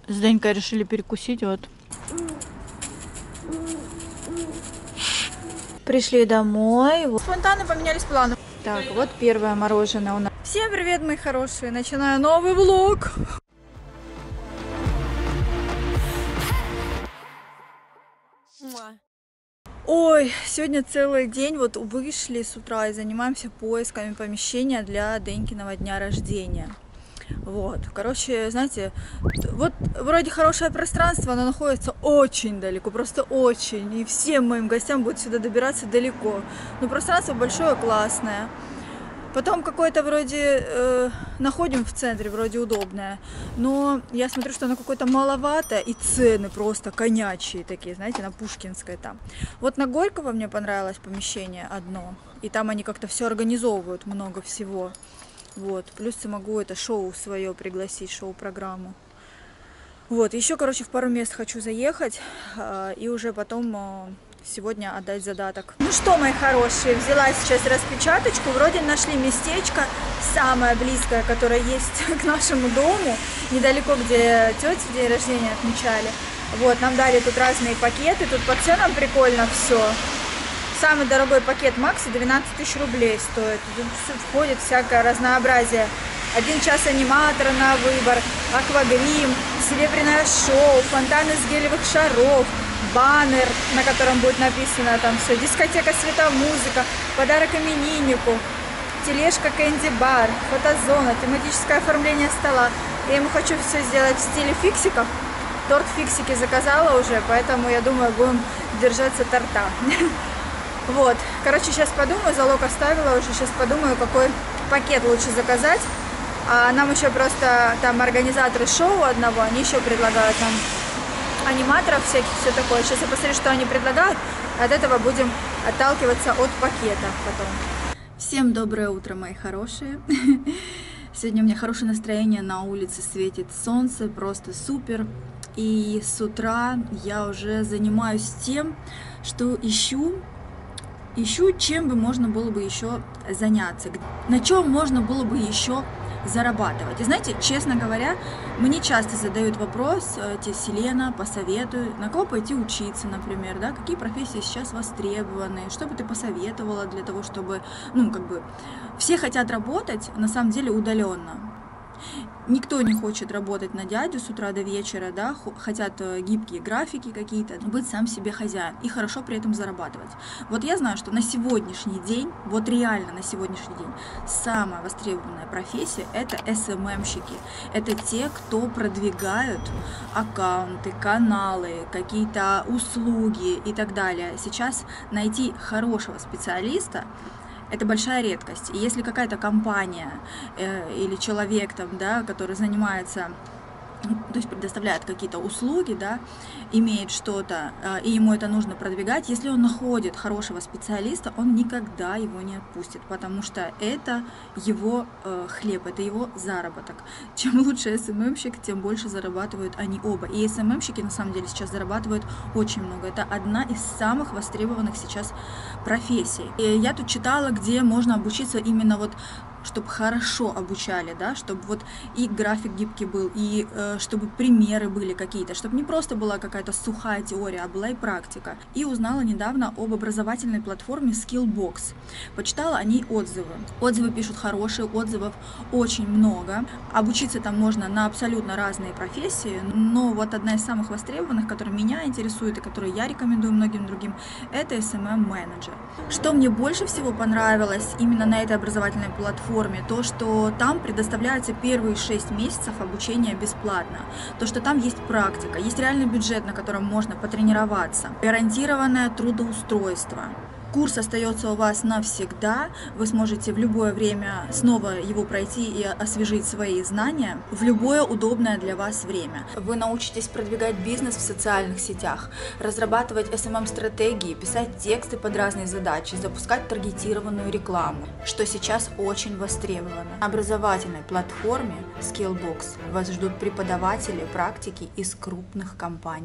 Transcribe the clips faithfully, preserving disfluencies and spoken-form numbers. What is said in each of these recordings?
С Денькой решили перекусить, вот. Пришли домой. Спонтанно поменялись планы. Так, вот первое мороженое у нас. Всем привет, мои хорошие. Начинаю новый влог. Ой, сегодня целый день вот вышли с утра и занимаемся поисками помещения для Денькиного дня рождения. Вот, короче, знаете, вот вроде хорошее пространство, оно находится очень далеко, просто очень. И всем моим гостям будет сюда добираться далеко. Но пространство большое, классное. Потом какое-то вроде э, находим в центре, вроде удобное. Но я смотрю, что оно какое-то маловато, и цены просто конячие такие, знаете, на Пушкинской там. Вот на Горького мне понравилось помещение одно. И там они как-то все организовывают, много всего. Вот, плюс я могу это шоу свое пригласить, шоу-программу. Вот, еще, короче, в пару мест хочу заехать э, и уже потом э, сегодня отдать задаток. Ну что, мои хорошие, взяла сейчас распечаточку, вроде нашли местечко, самое близкое, которое есть к нашему дому, недалеко, где тети день рождения отмечали. Вот, нам дали тут разные пакеты, тут по ценам прикольно все. Самый дорогой пакет Макси двенадцать тысяч рублей стоит. Тут входит всякое разнообразие. Один час аниматора на выбор, аквагрим, серебряное шоу, фонтан из гелевых шаров, баннер, на котором будет написано там все, дискотека светомузыка, подарок имениннику, тележка кэнди-бар, фотозона, тематическое оформление стола. Я ему хочу все сделать в стиле фиксиков. Торт фиксики заказала уже, поэтому я думаю, будем держаться торта. Вот, короче, сейчас подумаю, залог оставила уже, сейчас подумаю, какой пакет лучше заказать. А нам еще просто там организаторы шоу одного, они еще предлагают нам аниматоров всяких, все такое. Сейчас я посмотрю, что они предлагают, от этого будем отталкиваться от пакета потом. Всем доброе утро, мои хорошие. Сегодня у меня хорошее настроение, на улице светит солнце, просто супер. И с утра я уже занимаюсь тем, что ищу, ищу, чем бы можно было бы еще заняться, на чем можно было бы еще зарабатывать. И знаете, честно говоря, мне часто задают вопрос, тебе Селена, посоветуй, на кого пойти учиться, например, да, какие профессии сейчас востребованы, что бы ты посоветовала для того, чтобы, ну, как бы, все хотят работать, на самом деле, удаленно. Никто не хочет работать на дядю с утра до вечера, да, хотят гибкие графики какие-то, быть сам себе хозяин и хорошо при этом зарабатывать. Вот я знаю, что на сегодняшний день, вот реально на сегодняшний день, самая востребованная профессия – это эс эм эм-щики. Это те, кто продвигают аккаунты, каналы, какие-то услуги и так далее. Сейчас найти хорошего специалиста – это большая редкость. И если какая-то компания э, или человек, там, да, который занимается, то есть предоставляет какие-то услуги, да, имеет что-то, э, и ему это нужно продвигать, если он находит хорошего специалиста, он никогда его не отпустит, потому что это его э, хлеб, это его заработок. Чем лучше эс эм эм-щик, тем больше зарабатывают они оба. И эс эм эм-щики на самом деле сейчас зарабатывают очень много. Это одна из самых востребованных сейчас профессий. И я тут читала, где можно обучиться именно вот, чтобы хорошо обучали, да, чтобы вот и график гибкий был, и э, чтобы примеры были какие-то, чтобы не просто была какая-то сухая теория, а была и практика. И узнала недавно об образовательной платформе Skillbox. Почитала о ней отзывы. Отзывы пишут хорошие, отзывов очень много. Обучиться там можно на абсолютно разные профессии, но вот одна из самых востребованных, которая меня интересует и которую я рекомендую многим другим, это эс эм эм-менеджер. Что мне больше всего понравилось именно на этой образовательной платформе, то, что там предоставляются первые шесть месяцев обучения бесплатно, то, что там есть практика, есть реальный бюджет, на котором можно потренироваться, гарантированное трудоустройство. Курс остается у вас навсегда, вы сможете в любое время снова его пройти и освежить свои знания в любое удобное для вас время. Вы научитесь продвигать бизнес в социальных сетях, разрабатывать эс эм эм-стратегии, писать тексты под разные задачи, запускать таргетированную рекламу, что сейчас очень востребовано. На образовательной платформе Skillbox вас ждут преподаватели, практики из крупных компаний.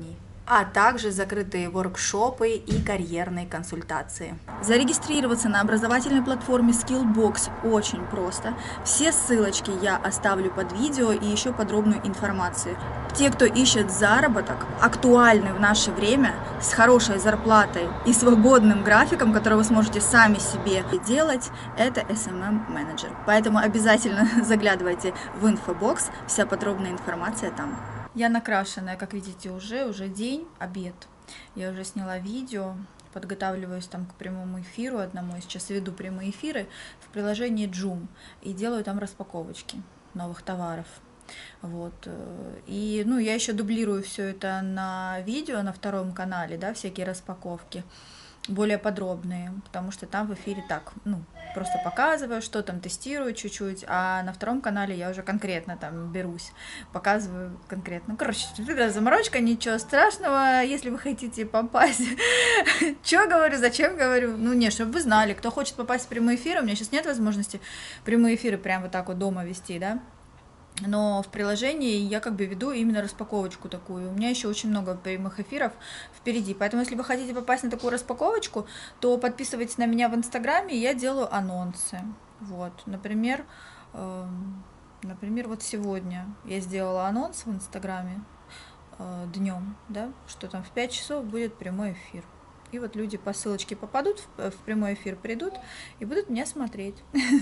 а также закрытые воркшопы и карьерные консультации. Зарегистрироваться на образовательной платформе Skillbox очень просто. Все ссылочки я оставлю под видео и еще подробную информацию. Те, кто ищет заработок, актуальный в наше время, с хорошей зарплатой и свободным графиком, который вы сможете сами себе делать, это эс эм эм-менеджер. Поэтому обязательно заглядывайте в инфобокс, вся подробная информация там. Я накрашенная, как видите, уже, уже день, обед. Я уже сняла видео, подготавливаюсь там к прямому эфиру одному. Я сейчас веду прямые эфиры в приложении Joom и делаю там распаковочки новых товаров. Вот. И, ну, я еще дублирую все это на видео на втором канале, да, всякие распаковки более подробные, потому что там в эфире так, ну, просто показываю, что там тестирую чуть-чуть, а на втором канале я уже конкретно там берусь, показываю конкретно. Ну, короче, заморочка, ничего страшного, если вы хотите попасть. Что говорю, зачем говорю? Ну, не, чтобы вы знали, кто хочет попасть в прямые эфиры, у меня сейчас нет возможности прямые эфиры прям вот так вот дома вести, да, но в приложении я как бы веду именно распаковочку такую. У меня еще очень много прямых эфиров впереди. Поэтому, если вы хотите попасть на такую распаковочку, то подписывайтесь на меня в Инстаграме, и я делаю анонсы. Вот, например, э, например, вот сегодня я сделала анонс в Инстаграме э, днем, да, что там в пять часов будет прямой эфир. И вот люди по ссылочке попадут в прямой эфир, придут и будут меня смотреть.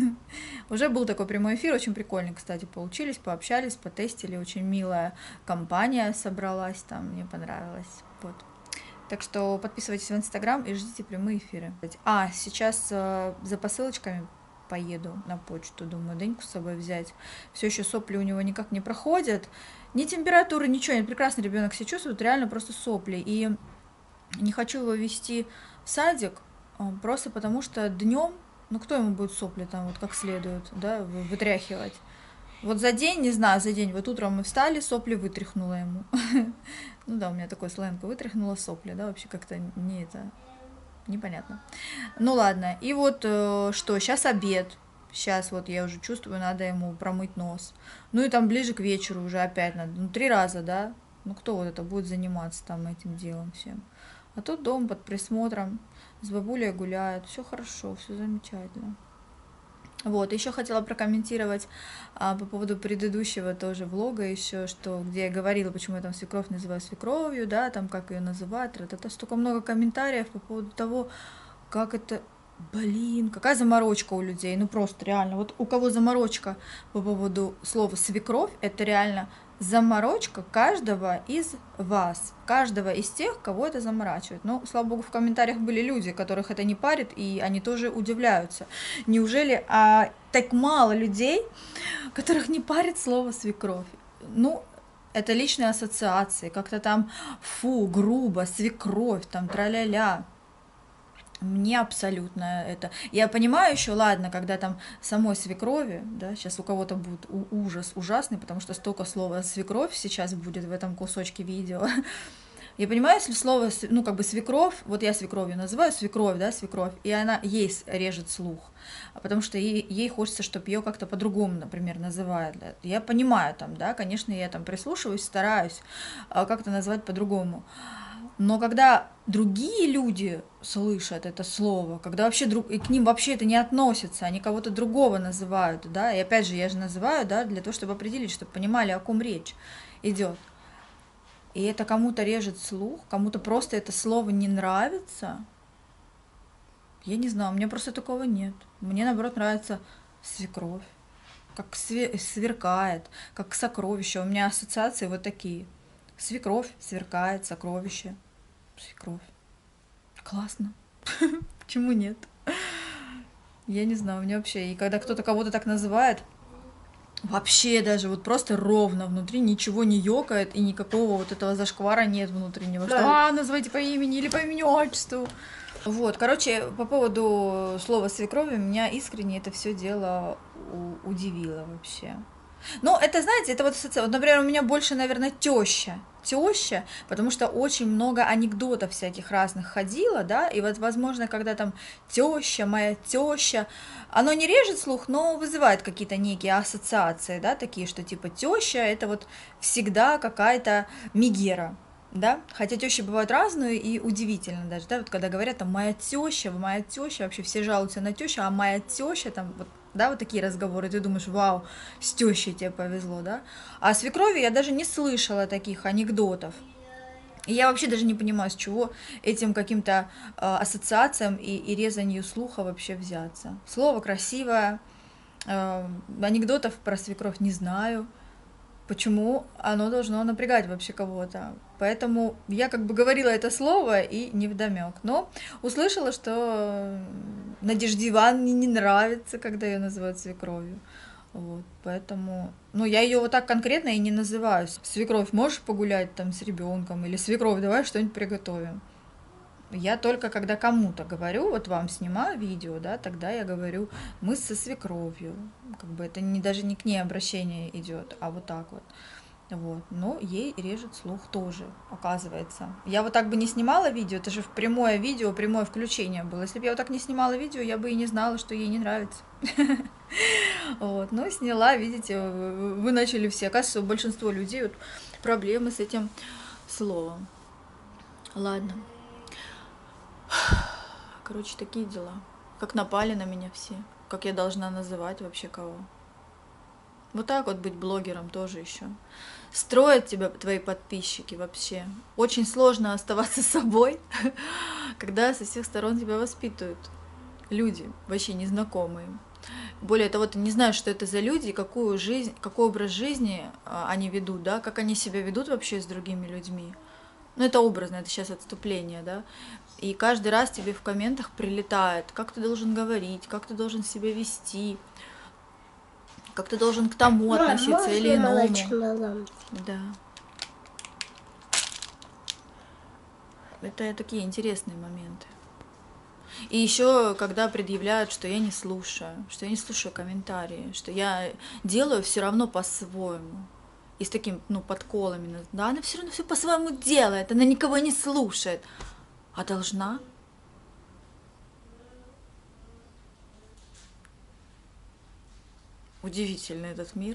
Уже был такой прямой эфир, очень прикольный, кстати, получились, пообщались, потестили, очень милая компания собралась там, мне понравилось. Вот. Так что подписывайтесь в Инстаграм и ждите прямые эфиры. А, сейчас э, за посылочками поеду на почту, думаю, Деньку с собой взять. Все еще сопли у него никак не проходят. Ни температуры, ничего, нет, прекрасно ребенок себя чувствует, реально просто сопли. И не хочу его вести в садик, просто потому что днем, ну кто ему будет сопли там вот как следует, да, вытряхивать. Вот за день, не знаю, за день, вот утром мы встали, сопли вытряхнула ему. Ну да, у меня такой сленг, вытряхнула сопли, да, вообще как-то не это, непонятно. Ну ладно, и вот что, сейчас обед. Сейчас вот я уже чувствую, надо ему промыть нос. Ну и там ближе к вечеру уже опять надо, ну три раза, да. Ну кто вот это будет заниматься там этим делом всем. А тут дом под присмотром, с бабулей гуляют, все хорошо, все замечательно. Вот, еще хотела прокомментировать а, по поводу предыдущего тоже влога еще, что где я говорила, почему я там свекровь называю свекровью, да, там как ее называть, это столько много комментариев по поводу того, как это, блин, какая заморочка у людей, ну просто реально, вот у кого заморочка по поводу слова свекровь, это реально заморочка каждого из вас, каждого из тех, кого это заморачивает. Ну, слава богу, в комментариях были люди, которых это не парит, и они тоже удивляются. Неужели а, так мало людей, которых не парит слово свекровь? Ну, это личные ассоциации, как-то там фу, грубо, свекровь, там тра-ля-ля. Мне абсолютно это. Я понимаю еще, ладно, когда там самой свекрови, да, сейчас у кого-то будет ужас ужасный, потому что столько слова свекровь сейчас будет в этом кусочке видео. Я понимаю, если слово, ну, как бы свекровь, вот я свекровью называю, свекровь, да, свекровь, и она ей режет слух, потому что ей, ей хочется, чтобы ее как-то по-другому, например, называют. Да. Я понимаю там, да, конечно, я там прислушиваюсь, стараюсь как-то назвать по-другому. Но когда другие люди слышат это слово, когда вообще друг, и к ним вообще это не относится, они кого-то другого называют, да, и опять же, я же называю, да, для того, чтобы определить, чтобы понимали, о ком речь идет. И это кому-то режет слух, кому-то просто это слово не нравится. Я не знаю, у меня просто такого нет. Мне, наоборот, нравится свекровь, как сверкает, как сокровище. У меня ассоциации вот такие. Свекровь сверкает, сокровище. Свекровь. Классно. Почему нет? Я не знаю, у меня вообще... И когда кто-то кого-то так называет, вообще даже вот просто ровно внутри ничего не ёкает, и никакого вот этого зашквара нет внутреннего. Да. Что, а, называйте по имени или по имени-отчеству. Вот, короче, по поводу слова свекрови, меня искренне это все дело удивило вообще. Ну, это, знаете, это вот, вот, например, у меня больше, наверное, теща. Теща, потому что очень много анекдотов всяких разных ходило, да, и вот, возможно, когда там теща, моя теща, оно не режет слух, но вызывает какие-то некие ассоциации, да, такие, что типа теща это вот всегда какая-то мигера. да, хотя тещи бывают разные и удивительно даже, да, вот когда говорят, там, моя теща, моя теща, вообще все жалуются на тещу, а моя теща, там, вот, да, вот такие разговоры, ты думаешь, вау, с тещей тебе повезло, да, а свекрови я даже не слышала таких анекдотов. И я вообще даже не понимаю, с чего этим каким-то э, ассоциациям и, и резанию слуха вообще взяться. Слово красивое, э, анекдотов про свекровь не знаю, почему оно должно напрягать вообще кого-то. Поэтому я как бы говорила это слово и невдомёк. Но услышала, что Надежде Ивановне не нравится, когда ее называют свекровью. Вот, поэтому, ну, я ее вот так конкретно и не называю. Свекровь, можешь погулять там с ребенком? Или свекровь, давай что-нибудь приготовим. Я только когда кому-то говорю, вот вам снимаю видео, да, тогда я говорю, мы со свекровью. Как бы это не, даже не к ней обращение идет, а вот так вот. Вот, но ей режет слух тоже, оказывается. Я вот так бы не снимала видео, это же в прямое видео, прямое включение было. Если бы я вот так не снимала видео, я бы и не знала, что ей не нравится. Вот, но сняла, видите, вы начали все. Оказывается, у большинства людей вот проблемы с этим словом. Ладно. Короче, такие дела. Как напали на меня все. Как я должна называть вообще кого. Вот так вот быть блогером тоже еще. Строят тебя твои подписчики вообще. Очень сложно оставаться собой, когда со всех сторон тебя воспитывают люди, вообще незнакомые. Более того, ты не знаешь, что это за люди, какую жизнь, какой образ жизни они ведут, да, как они себя ведут вообще с другими людьми. Ну, это образно, это сейчас отступление, да. И каждый раз тебе в комментах прилетает, как ты должен говорить, как ты должен себя вести, как ты должен к тому относиться или иному. Да. Это такие интересные моменты. И еще, когда предъявляют, что я не слушаю, что я не слушаю комментарии, что я делаю все равно по-своему. И с таким, ну, подколами. Да, она все равно все по-своему делает, она никого не слушает. А должна? Удивительный этот мир.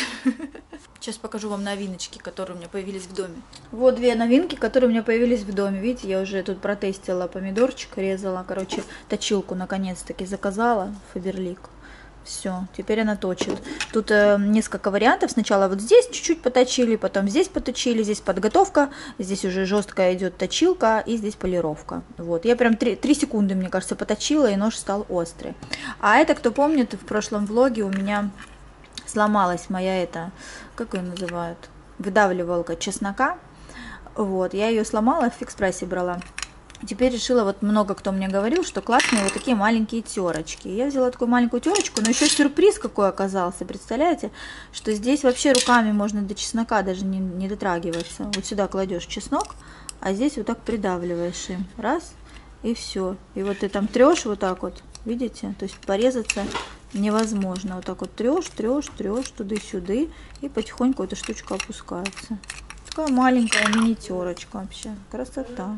Сейчас покажу вам новиночки, которые у меня появились в доме. Вот две новинки, которые у меня появились в доме. Видите, я уже тут протестила помидорчик, резала. Короче, точилку наконец-таки заказала. Фаберлик. Все, теперь она точит. Тут э, несколько вариантов. Сначала вот здесь чуть-чуть поточили, потом здесь поточили. Здесь подготовка, здесь уже жесткая идет точилка и здесь полировка. Вот, я прям три секунды, мне кажется, поточила, и нож стал острый. А это, кто помнит, в прошлом влоге у меня сломалась моя эта, как ее называют, выдавливалка чеснока. Вот, я ее сломала, в Фикс Прайсе брала. Теперь решила, вот много кто мне говорил, что классные вот такие маленькие терочки. Я взяла такую маленькую терочку, но еще сюрприз какой оказался. Представляете, что здесь вообще руками можно до чеснока даже не, не дотрагиваться. Вот сюда кладешь чеснок, а здесь вот так придавливаешь им. Раз, и все. И вот ты там трешь вот так вот, видите? То есть порезаться невозможно. Вот так вот трешь, трешь, трешь, туда-сюда, и потихоньку эта штучка опускается. Такая маленькая мини-терочка вообще. Красота.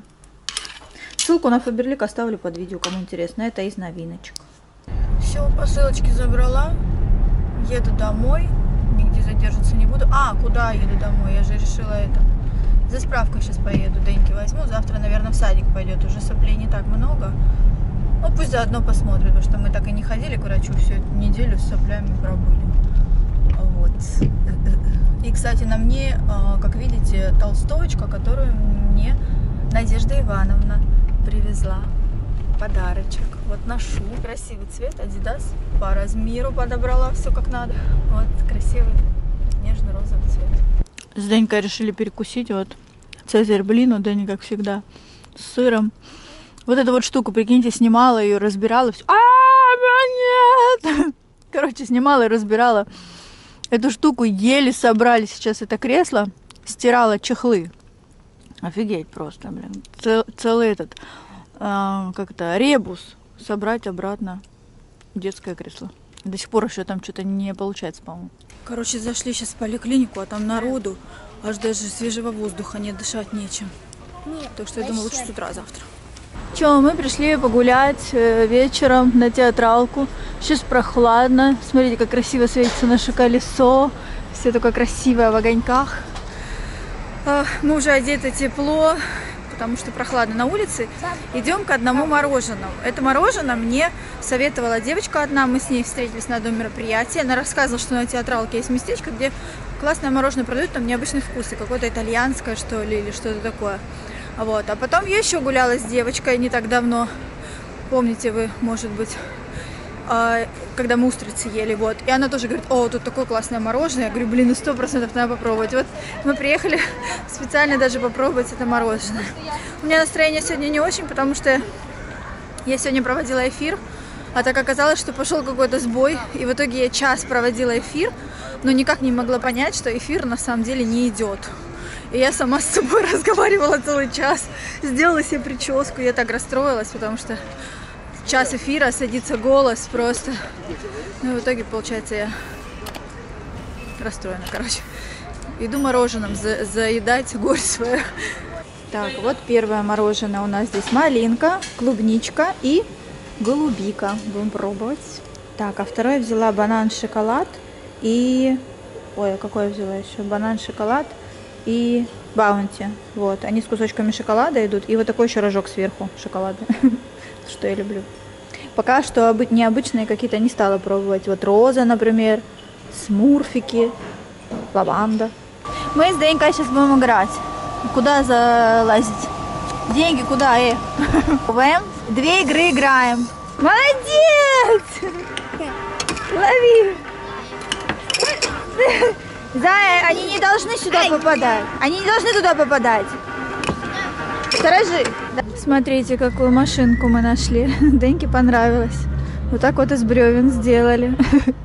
Ссылку на Фаберлик оставлю под видео, кому интересно. Это из новиночек. Все, посылочки забрала. Еду домой. Нигде задерживаться не буду. А, куда еду домой? Я же решила это. За справкой сейчас поеду. Деньги возьму. Завтра, наверное, в садик пойдет. Уже соплей не так много. Ну, пусть заодно посмотрит, потому что мы так и не ходили к врачу. Всю эту неделю с соплями пробыли. Вот. И, кстати, на мне, как видите, толстовочка, которую мне Надежда Ивановна привезла. Подарочек. Вот ношу. Красивый цвет. Adidas. По размеру подобрала. Все как надо. Вот красивый нежно-розовый цвет. С Денькой решили перекусить. Вот Цезарь блин. У Дени, как всегда, с сыром. Вот эту вот штуку, прикиньте, снимала ее, разбирала. Все. А, нет! Короче, снимала и разбирала. Эту штуку еле собрали сейчас это кресло. Стирала чехлы. Офигеть просто, блин. Цел, целый этот, э, как-то, ребус собрать обратно в детское кресло. До сих пор еще там что-то не получается, по-моему. Короче, зашли сейчас в поликлинику, а там народу аж даже свежего воздуха нет, дышать нечем. Нет, так что я думаю, лучше с утра завтра. Че, мы пришли погулять вечером на театралку. Сейчас прохладно. Смотрите, как красиво светится наше колесо. Все такое красивое в огоньках. Мы уже одеты тепло, потому что прохладно на улице. Идем к одному мороженому. Это мороженое мне советовала девочка одна. Мы с ней встретились на одном мероприятии. Она рассказывала, что на театралке есть местечко, где классное мороженое продают, там необычный вкус, и какое-то итальянское, что ли, или что-то такое. Вот. А потом я еще гуляла с девочкой не так давно. Помните вы, может быть, когда мы устрицы ели, вот. И она тоже говорит: о, тут такое классное мороженое. Я говорю: блин, ну сто процентов надо попробовать. Вот мы приехали специально даже попробовать это мороженое. У меня настроение сегодня не очень, потому что я сегодня проводила эфир, а так оказалось, что пошел какой-то сбой, и в итоге я час проводила эфир, но никак не могла понять, что эфир на самом деле не идет. И я сама с собой разговаривала целый час, сделала себе прическу, я так расстроилась, потому что час эфира, садится голос просто. Ну и в итоге, получается, я расстроена, короче. Иду мороженым за заедать горь свою. Так, вот первое мороженое у нас здесь: малинка, клубничка и голубика. Будем пробовать. Так, а второе взяла банан, шоколад и... Ой, а какое взяла еще? Банан, шоколад и баунти. Вот, они с кусочками шоколада идут. И вот такой еще рожок сверху шоколада. Что я люблю. Пока что необычные какие-то не стала пробовать. Вот роза, например, смурфики, лаванда. Мы с Денькой сейчас будем играть. Куда залазить? Деньги куда, э? Две игры играем. Молодец! Лови! Зая, они не должны сюда попадать. Они не должны туда попадать. Сторожи. Смотрите, какую машинку мы нашли. Деньке понравилось. Вот так вот из бревен сделали.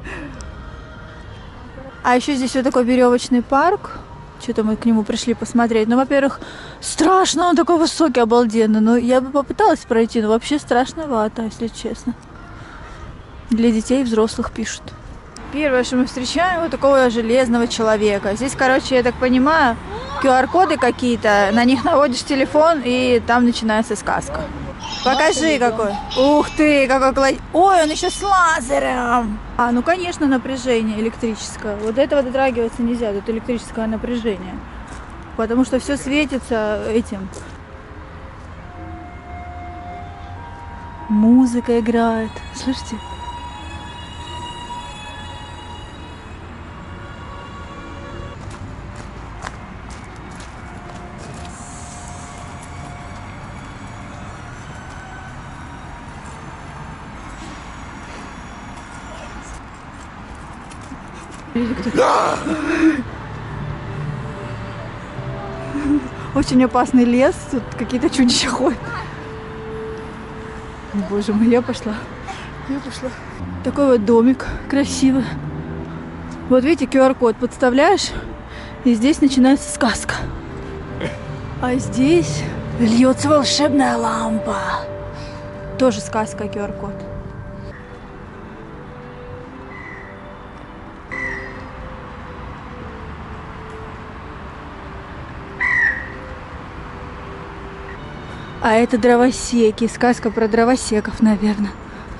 А еще здесь вот такой веревочный парк. Что-то мы к нему пришли посмотреть. Ну, во-первых, страшно, он такой высокий, обалденный. Ну, я бы попыталась пройти, но вообще страшновато, если честно. Для детей и взрослых пишут. Первое, что мы встречаем, вот такого железного человека. Здесь, короче, я так понимаю, ку ар коды какие-то, на них наводишь телефон, и там начинается сказка. Покажи какой. Ух ты, какой классный. Ой, он еще с лазером. А, ну конечно, напряжение электрическое. Вот до этого дотрагиваться нельзя, тут электрическое напряжение. Потому что все светится этим. Музыка играет. Слышите? Очень опасный лес, тут какие-то чудища ходят. Боже мой, я пошла. Я пошла. Такой вот домик красивый. Вот видите, ку ар код подставляешь, и здесь начинается сказка. А здесь льется волшебная лампа. Тоже сказка, ку ар код. А это дровосеки. Сказка про дровосеков, наверное.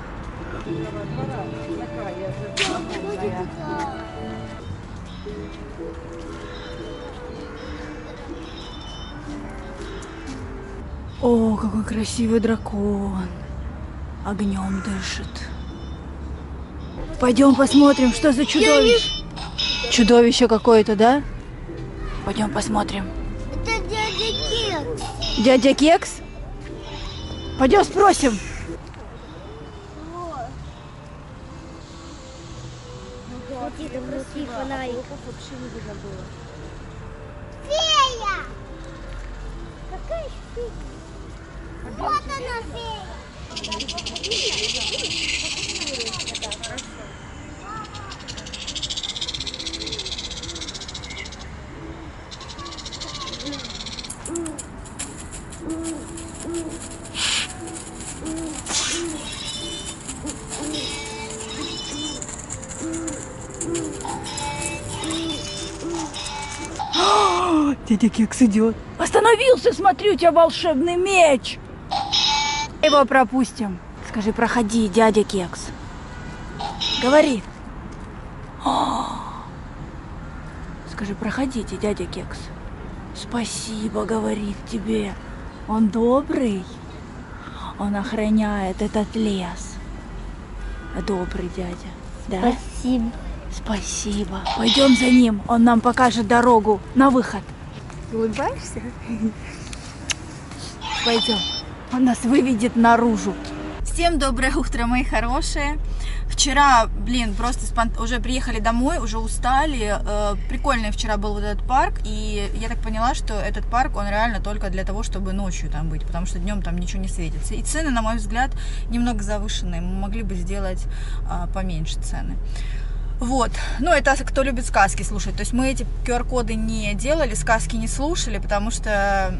О, какой красивый дракон. Огнем дышит. Пойдем посмотрим, что за чудовище. Чудовище какое-то, да? Пойдем посмотрим. Это дядя Кекс. Дядя Кекс? Пойдем спросим. Какие-то крутые фонарики. Вообще не видно было. Фея! Какая еще фея? Вот она, фея! Дядя Кекс идет. Остановился, смотри, у тебя волшебный меч. Его пропустим. Скажи: проходи, дядя Кекс. Говори. Скажи: проходите, дядя Кекс. Спасибо, говорит тебе. Он добрый. Он охраняет этот лес. Добрый дядя. Да? Спасибо. Спасибо. Пойдем за ним. Он нам покажет дорогу на выход. Улыбаешься? Пойдем. Он нас выведет наружу. Всем доброе утро, мои хорошие. Вчера, блин, просто спонт... уже приехали домой, уже устали. Э, прикольный вчера был вот этот парк. И я так поняла, что этот парк, он реально только для того, чтобы ночью там быть. Потому что днем там ничего не светится. И цены, на мой взгляд, немного завышенные. Мы могли бы сделать э, поменьше цены. Вот, ну это кто любит сказки слушать. То есть мы эти ку ар коды не делали, сказки не слушали, потому что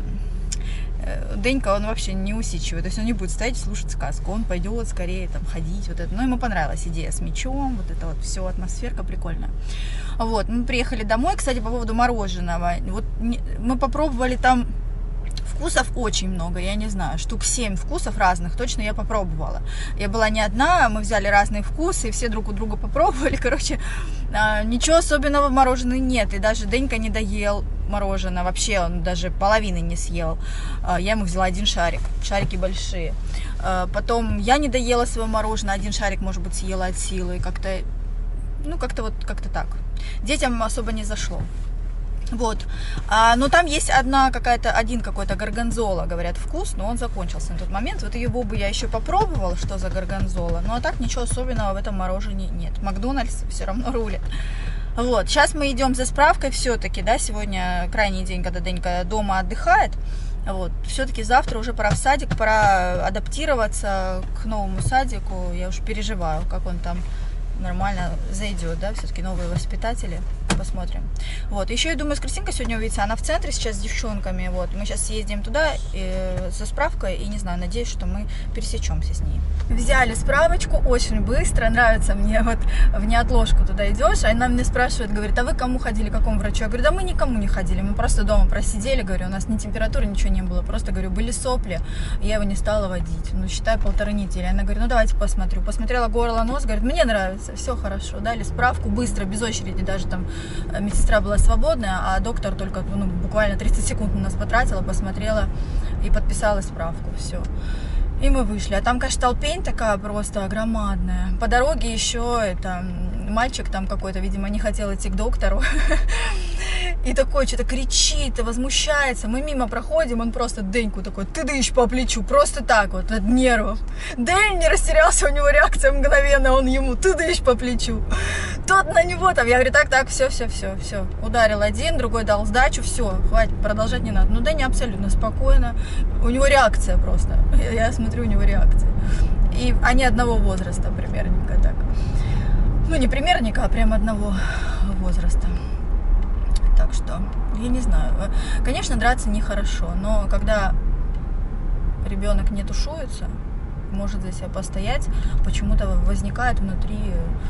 Денька, он вообще не усидчивый, то есть он не будет стоять и слушать сказку, он пойдет скорее там ходить, вот это. Ну, ему понравилась идея с мячом, вот это вот все, атмосферка прикольная. Вот, мы приехали домой, кстати, по поводу мороженого, вот мы попробовали там. Вкусов очень много, я не знаю, штук семь вкусов разных, точно я попробовала. Я была не одна, мы взяли разные вкусы, все друг у друга попробовали, короче, ничего особенного в мороженом нет, и даже Денька не доел мороженое, вообще он даже половины не съел. Я ему взяла один шарик, шарики большие. Потом я не доела своего мороженого, один шарик, может быть, съела от силы, как-то, ну, как-то вот, как-то так. Детям особо не зашло. Вот, а, но там есть одна какая-то, один какой-то горгонзола, говорят, вкус, но он закончился на тот момент. Вот его бы я еще попробовала, что за горгонзола, но а так ничего особенного в этом морожене нет. Макдональдс все равно рулит. Вот, сейчас мы идем за справкой все-таки, да, сегодня крайний день, когда Денька дома отдыхает. Вот, все-таки завтра уже пора в садик, пора адаптироваться к новому садику. Я уж переживаю, как он там нормально зайдет, да, все-таки новые воспитатели. Посмотрим. Вот, еще я думаю, с Кристинкой сегодня увидеться, она в центре сейчас с девчонками, вот, мы сейчас съездим туда и, со справкой, и не знаю, надеюсь, что мы пересечемся с ней. Взяли справочку очень быстро, нравится мне, вот, в неотложку туда идешь, а она мне спрашивает, говорит, а вы кому ходили, к какому врачу? Я говорю, да мы никому не ходили, мы просто дома просидели, говорю, у нас ни температуры, ничего не было, просто, говорю, были сопли, я его не стала водить, ну, считай, полторы недели. Она говорит, ну, давайте посмотрю, посмотрела горло, нос, говорит, мне нравится, все хорошо, дали справку быстро, без очереди, даже там медсестра была свободная, а доктор только, ну, буквально тридцать секунд на нас потратила, посмотрела и подписала справку, все. И мы вышли. А там, конечно, толпень такая просто громадная. По дороге еще это, мальчик там какой-то, видимо, не хотел идти к доктору. И такой что-то кричит, возмущается. Мы мимо проходим, он просто Деньку такой, ты дышь по плечу, просто так вот, от нервов. Дэнь не растерялся, у него реакция мгновенно, он ему, ты дышь по плечу. Тот на него там, я говорю, так, так, все, все, все, все. Ударил один, другой дал сдачу, все, хватит, продолжать не надо. Ну, Дэнь абсолютно спокойно, у него реакция просто. Я смотрю, у него реакция. И они одного возраста примерненько так. Ну, не примерненько, а прям одного возраста. Так что, я не знаю, конечно, драться нехорошо, но когда ребенок не тушуется, может за себя постоять, почему-то возникает внутри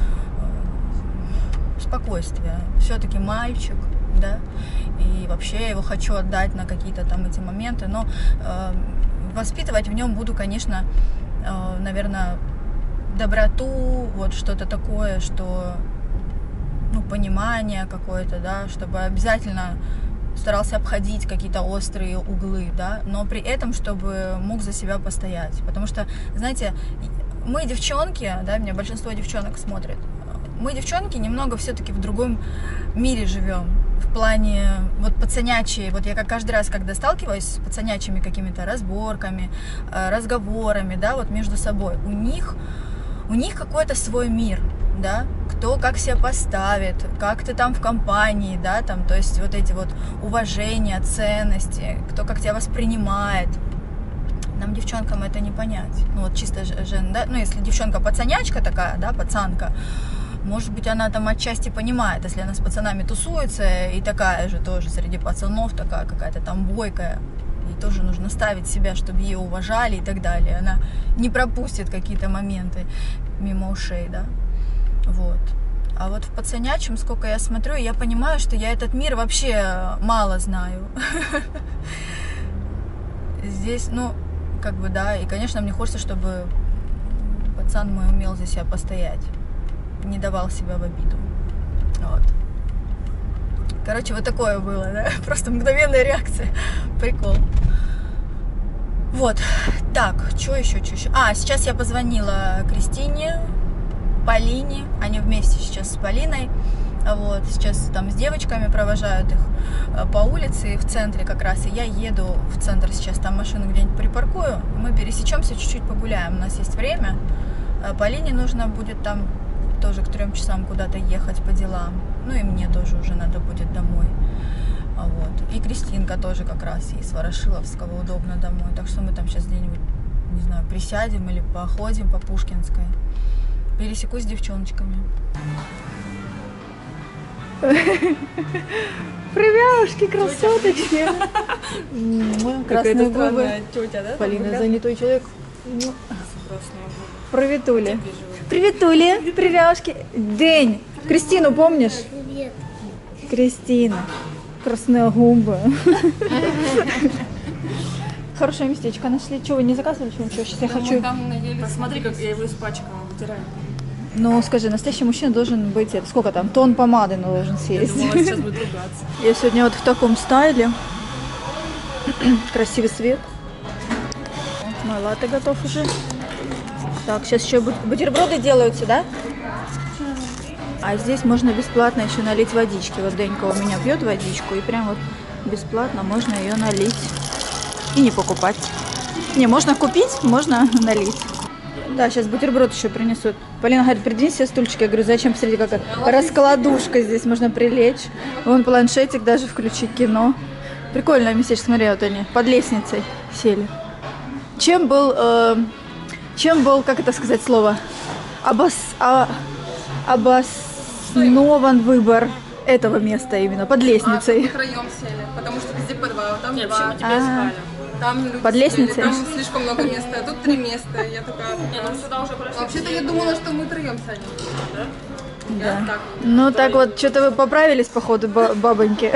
спокойствие. Все-таки мальчик, да, и вообще я его хочу отдать на какие-то там эти моменты, но э, воспитывать в нем буду, конечно, э, наверное, доброту, вот что-то такое, что... ну, понимание какое-то, да, чтобы обязательно старался обходить какие-то острые углы, да, но при этом, чтобы мог за себя постоять, потому что, знаете, мы девчонки, да, меня большинство девчонок смотрят, мы девчонки немного все-таки в другом мире живем, в плане, вот пацанячьи, вот я как каждый раз, когда сталкиваюсь с пацанячьими какими-то разборками, разговорами, да, вот между собой, у них, у них какой-то свой мир, да, кто как себя поставит, как ты там в компании, да, там, то есть вот эти вот уважения, ценности, кто как тебя воспринимает. Нам, девчонкам, это не понять. Ну, вот чисто жен, да, ну, если девчонка пацанячка такая, да, пацанка, может быть, она там отчасти понимает, если она с пацанами тусуется, и такая же тоже среди пацанов, такая какая-то там бойкая, и тоже нужно ставить себя, чтобы ее уважали и так далее. Она не пропустит какие-то моменты мимо ушей, да. Вот. А вот в пацанячем, сколько я смотрю, я понимаю, что я этот мир вообще мало знаю. Здесь, ну, как бы, да, и, конечно, мне хочется, чтобы пацан мой умел за себя постоять, не давал себя в обиду. Вот. Короче, вот такое было, да? Просто мгновенная реакция. Прикол. Вот. Так, что еще, что еще? А, сейчас я позвонила Кристине, Полине. Они вместе сейчас с Полиной. Вот, сейчас там с девочками провожают их по улице в центре как раз. И я еду в центр сейчас, там машину где-нибудь припаркую. Мы пересечемся, чуть-чуть погуляем. У нас есть время. Полине нужно будет там тоже к трем часам куда-то ехать по делам. Ну и мне тоже уже надо будет домой. Вот. И Кристинка тоже как раз из Ворошиловского удобно домой. Так что мы там сейчас где-нибудь, не знаю, присядем или походим по Пушкинской. Пересекусь с девчоночками. Привявушки, красоточки. Красные губы. Полина, занятой человек. Приветули. Приветули, привявушки. День. Кристину помнишь? Привет. Кристина. Красные губы. Хорошее местечко нашли. Что, вы не заказывали что-нибудь? Сейчас я хочу... Посмотри, как я его испачкала, вытираю. Ну, скажи, настоящий мужчина должен быть, это, сколько там, тонн помады должен съесть. Я думала, сейчас будет ругаться. Я сегодня вот в таком стайле. Красивый свет. Вот мой латте готов уже. Так, сейчас еще бутерброды делаются, да? А здесь можно бесплатно еще налить водички. Вот Денька у меня пьет водичку, и прям вот бесплатно можно ее налить. И не покупать. Не, можно купить, можно налить. Да, сейчас бутерброд еще принесут. Полина говорит, придвинь себе стульчик. Я говорю, зачем? Посмотрите, какая раскладушка здесь, можно прилечь. Вон планшетик, даже включить кино. Прикольное местечко, смотри, вот они под лестницей сели. Чем был, э, чем был, как это сказать слово, обос, а, обоснован выбор этого места именно, под лестницей? А, втроем сели, потому что везде по два, там Нет, два. почему тебя искали? Там люди Под сидели, лестницей? там слишком много места, а тут три места. Я такая... Не, ну сюда уже прошли. Вообще-то я думала, что мы втроем сядем. Да? Да. Я так. Ну так вот, что-то вы поправились, походу, ба- бабоньки.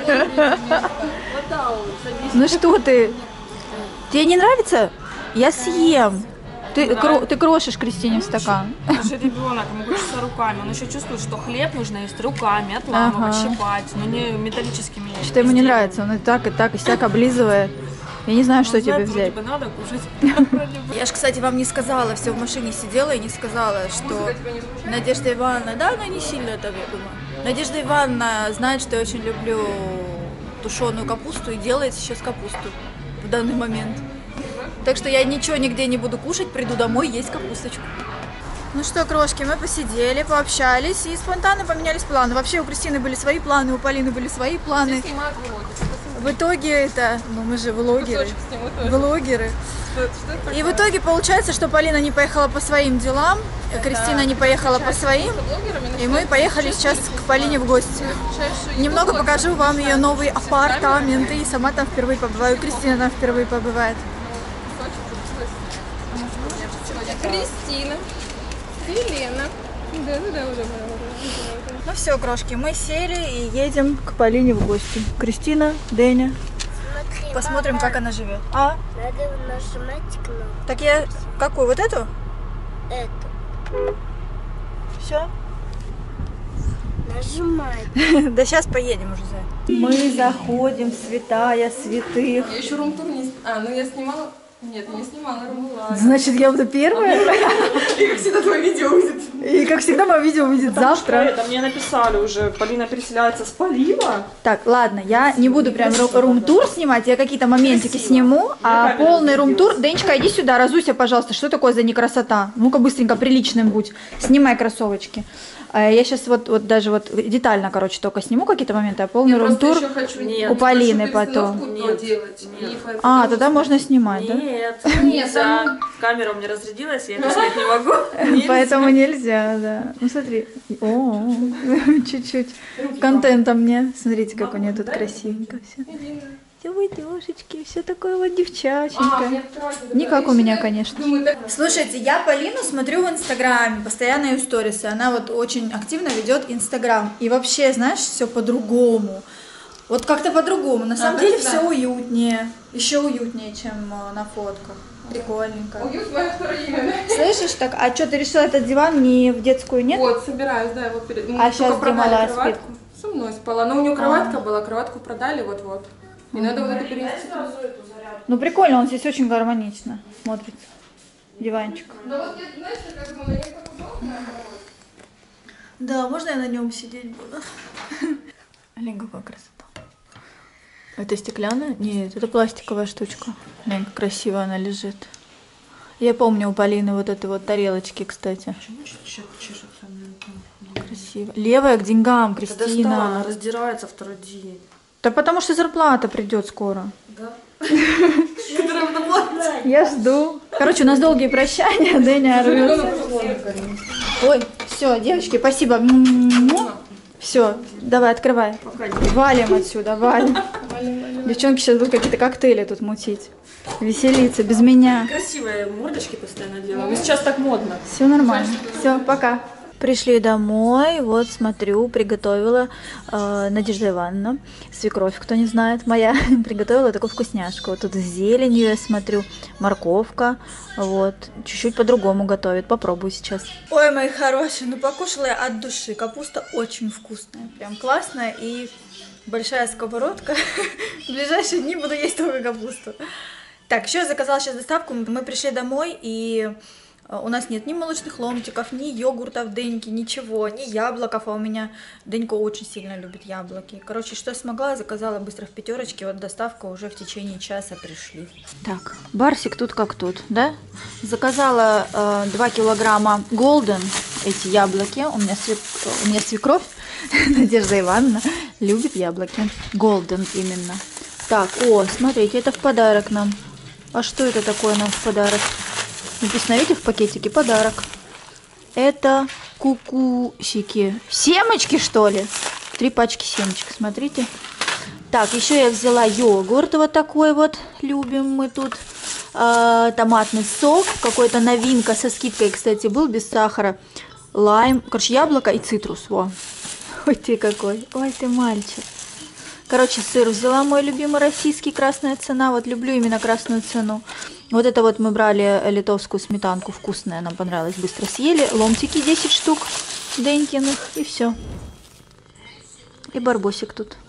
Ну что ты? Тебе не нравится? Я съем. Ты, кро- ты крошишь Кристине в стакан. Это же ребенок, ему хочется руками. Он еще чувствует, что хлеб нужно есть руками, отламывать, Ага. щипать, но не металлическими. Что-то ему не нравится, он и так, и так, и сяк облизывает. Я не знаю, что тебе взять. Вроде бы надо кушать. Я же, кстати, вам не сказала, все в машине сидела и не сказала, что Надежда Ивановна, да, она не сильно так, я думаю. Надежда Ивановна знает, что я очень люблю тушеную капусту и делает сейчас капусту в данный момент. Так что я ничего нигде не буду кушать, приду домой есть капусточку. Ну что, крошки, мы посидели, пообщались и спонтанно поменялись планы. Вообще у Кристины были свои планы, у Полины были свои планы. Снимают влоги. В итоге это, ну мы же влогеры, Кусочек сниму тоже. влогеры. Что это- что это такое? И в итоге получается, что Полина не поехала по своим делам, Кристина не поехала по своим, Блогерами и мы поехали сейчас к Полине в гости. Немного покажу вам ее новые апартаменты, и сама там впервые побываю, Кристина там впервые побывает. Кристина. Елена. Да, да, да, уже. Ну все, крошки, мы сели и едем к Полине в гости. Кристина, Деня. Смотри, Посмотрим, мама, как она живет. А? надо нажимать кнопку. Так я какую? Вот эту? Эту. Все? Нажимать. Да сейчас поедем уже за. Мы заходим в святая святых. Я еще рум-тур не... с- А, ну я снимала... Нет, я не снимала рум-тур. Значит, я буду первая. И как всегда твое видео выйдет. И как всегда, мое видео выйдет завтра. Это мне написали уже, Полина переселяется с Полива. Так, ладно, я не буду прям ру- рум-тур снимать, я какие-то моментики сниму, а полный рум-тур... Денечка, иди сюда, разуйся, пожалуйста, что такое за некрасота? Ну-ка быстренько, приличным будь, снимай кроссовочки. А я сейчас вот, вот даже вот детально, короче, только сниму какие-то моменты, а полный Я просто рум-тур... еще хочу Нет. у Полины небольшую потом. перестановку Нет. делать. Нет. И поэтому- А, тогда можно снимать, да? Нет, Нет, нельзя. там- Камера у меня разрядилась, я это снять не могу. Поэтому нельзя, да. Ну смотри, о, чуть-чуть контента мне. Смотрите, как у нее тут красивенько все. Все выдержечки, все такое вот А, девчаченька. мне вторая Не как у меня, решили. конечно. Думаю, так. Слушайте, я Полину смотрю в Инстаграме, постоянно ее сторисы. Она вот очень активно ведет Инстаграм. И вообще, знаешь, все по-другому. Вот как-то по-другому. На самом А, деле да. все уютнее. Еще уютнее, чем э, на фотках. Прикольненько. Уют мое второе имя, да? Слышишь, так, а что, ты решила этот диван не в детскую, нет? Вот, собираюсь, да, его перед... мы А только сейчас где продали малая кроватку. спит? Со мной спала. Но у нее кроватка была, кроватку продали, вот-вот. И надо вот это перенести. Ну прикольно, он здесь очень гармонично смотрится. Диванчик. Да вот, я, знаешь, как бы на нем так удобно. Да, можно я на нем сидеть буду? Глянь, какая красота. Это стеклянная? Нет, это пластиковая штучка. Глянь, как красиво она лежит. Я помню у Полины вот этой вот тарелочки, кстати. Красиво. Левая к деньгам, Кристина. Она раздирается второй день. Да потому что зарплата придет скоро. Да? Я жду. Короче, у нас долгие прощания, Дэня рвется. Ой, все, девочки, спасибо. Все, давай, открывай. Валим отсюда, валим. Девчонки сейчас будут какие-то коктейли тут мутить. Веселиться без меня. Красивые мордочки постоянно делаем. И сейчас так модно. Все нормально. Все, пока. Пришли домой, вот смотрю, приготовила э, Надежда Ивановна, свекровь, кто не знает, моя, приготовила такую вкусняшку. Вот тут с зеленью, я смотрю, морковка, вот, чуть-чуть по-другому готовит, попробую сейчас. Ой, мои хорошие, ну покушала я от души, капуста очень вкусная, прям классная и большая сковородка. В ближайшие дни буду есть только капусту. Так, еще я заказала сейчас доставку, мы пришли домой и... У нас нет ни молочных ломтиков, ни йогуртов Деньки, ничего, ни яблоков, а у меня Денька очень сильно любит яблоки. Короче, что смогла, заказала быстро в пятерочке, вот доставка уже в течение часа пришли. Так, Барсик тут как тут, да? Заказала э, два килограмма Golden, эти яблоки, у меня, свек... у меня свекровь, Надежда Ивановна, любит яблоки, Golden именно. Так, о, смотрите, это в подарок нам. А что это такое нам в подарок? Написано, видите, в пакетике подарок. Это кукусики. Семечки, что ли? Три пачки семечек, смотрите. Так, еще я взяла йогурт вот такой вот. Любим мы тут. А, томатный сок. Какой-то новинка со скидкой, кстати, был, без сахара. Лайм. Короче, яблоко и цитрус. Во. Ой, ты какой. Ой, ты мальчик. Короче, сыр взяла, мой любимый российский, красная цена. Вот люблю именно красную цену. Вот это вот мы брали литовскую сметанку, вкусная, нам понравилась, быстро съели. Ломтики десять штук Денькиных, и все. И барбосик тут.